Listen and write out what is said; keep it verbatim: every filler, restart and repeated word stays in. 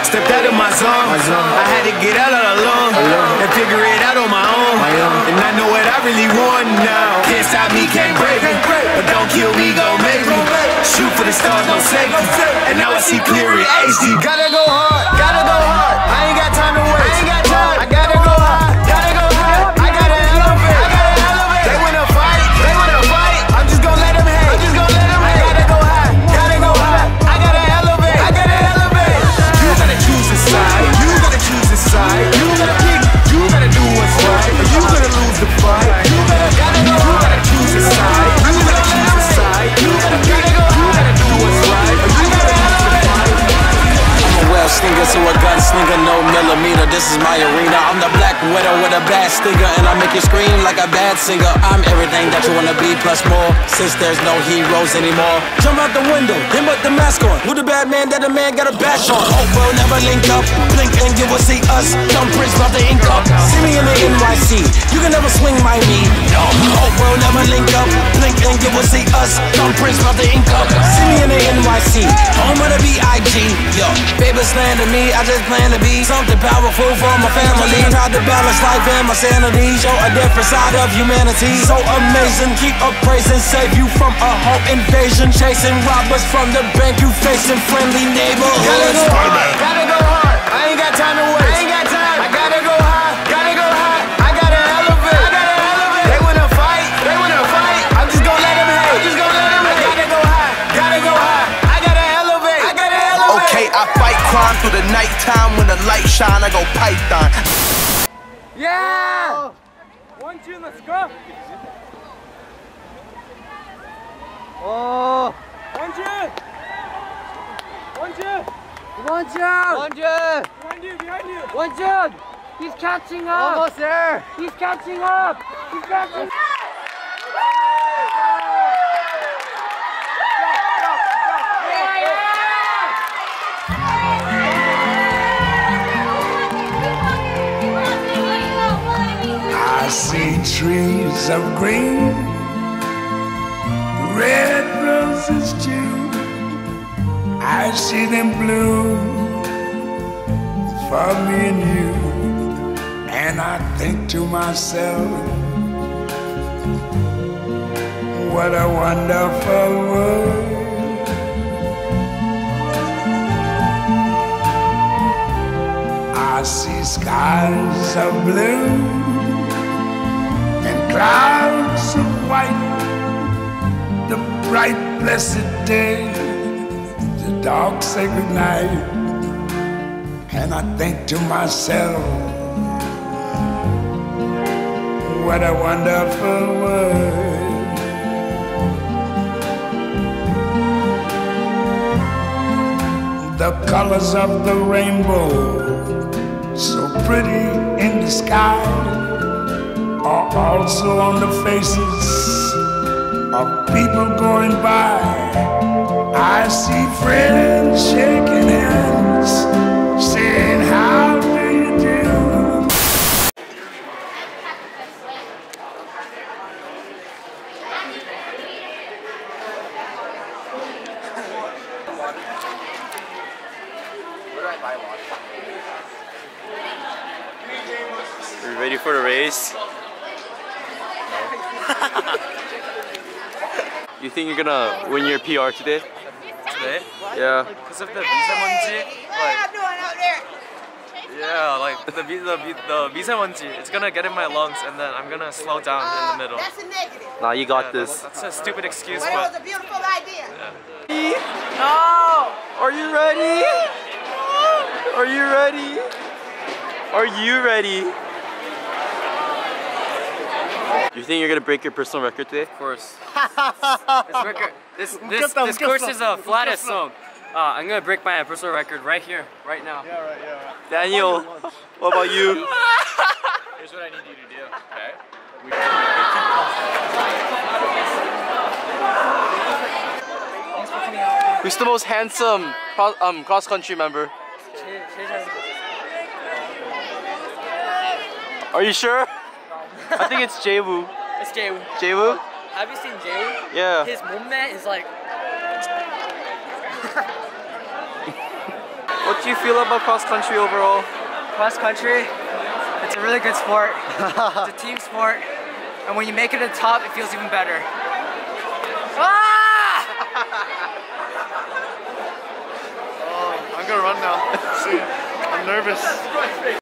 Stepped out of my zone. I had to get out all alone and figure it out on my own. And I know what I really want now. Can't stop me, can't break me. But don't kill me, gon' make me. Shoot for the stars, no safety. And now I see clear in H D. Gotta go hard, gotta go hard. I ain't got time to waste. I ain't got time. I gotta go hard, gotta go hard. I gotta elevate, I gotta elevate. They wanna fight, they wanna fight. I'm just gonna let them hate. I'm just gonna let them hate. I gotta go high, gotta go high. I gotta elevate, I gotta elevate. You gotta choose a side. You gotta choose a side. You gotta pick. You gotta do what's right. Or you gotta lose the fight. You gotta, gotta go. You gotta choose a side. You gotta choose a side. You gotta pick. You gotta do what's right. Or you gotta lose the fight. I'm a well slinger, so a gunslinger, no millimeter. This is my arena. I'm the black widow with a bad stinger, and I make you scream like a bad singer. I'm everything that you wanna be plus more. Since there's no heroes anymore, jump out the window, then put the mask on. Who the bad man that a man got a bash on? Hope we'll never link up. Blink and you will see us. Thumbprints about the ink up. See me in the N Y C. You can never swing my knee. No. Hope we'll never link up. Blink and you will see us. Thumbprints about the ink up. See me in the N Y C. Home of the B I G. Yo, baby slander me. I just plan to be something powerful for my family. Try to balance life and my sanity. Show a different side of humanity. So amazing. Keep up praising. Save you from a home invasion. Chasing robbers from the bank. You facing friendly neighborhoods. Gotta go hard. Gotta go hard. I ain't got time to waste. I ain't got time. I gotta go high. Gotta go high. I gotta elevate. I gotta elevate. They wanna fight. They wanna fight. I'm just gonna let them hate. I'm just gonna let them hate. I gotta go high. Gotta go high. I gotta elevate. I gotta elevate. Okay, I fight crime through the nighttime. When the light shine, I go python. Yeah! One, two, let's go! Oh! One, two! One, two! One, two! One, two! One, two, behind you! One, two! He's catching up! Almost there! He's catching up! He's catching up! I see trees of green, red roses too. I see them bloom for me and you. And I think to myself, what a wonderful world. I see skies of blue and clouds of white, the bright blessed day, the dark sacred night. And I think to myself, what a wonderful world. The colors of the rainbow, so pretty in the sky, are also on the faces of people going by. I see friends shaking hands, saying, how do you do? Are you ready for the race? You think you're gonna win your P R today? Today? Yeah. Because of the 미세먼지? Like, yeah, like the the the 미세먼지, it's gonna get in my lungs, and then I'm gonna slow down in the middle. That's a negative. Nah, you got Yeah, this. That's, that's a stupid excuse, But it but was a beautiful idea. yeah. No! Are you ready? Are you ready? Are you ready? You think you're gonna break your personal record today? Of course. this record, this this this course is the flattest song. Uh, I'm gonna break my personal record right here, right now. Yeah, right, yeah, right. Daniel, what about you? Here's what I need you to do, okay? Who's the most handsome cross, um, cross-country member? Are you sure? I think it's Jaewoo. It's Jaewoo. Jaewoo? Have you seen Jaewoo? Yeah. His 몸매 is like What do you feel about cross country overall? Cross country, it's a really good sport. It's a team sport. And when you make it to the top, it feels even better. Ah! Oh, I'm gonna run now. See, I'm nervous.